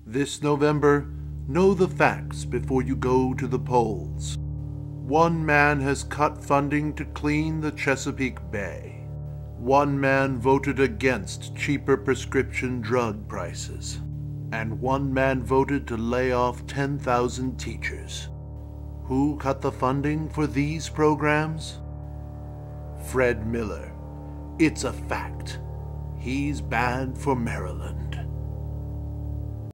This November, know the facts before you go to the polls. One man has cut funding to clean the Chesapeake Bay. One man voted against cheaper prescription drug prices. And one man voted to lay off 10,000 teachers. Who cut the funding for these programs? Fred Miller. It's a fact. He's bad for Maryland.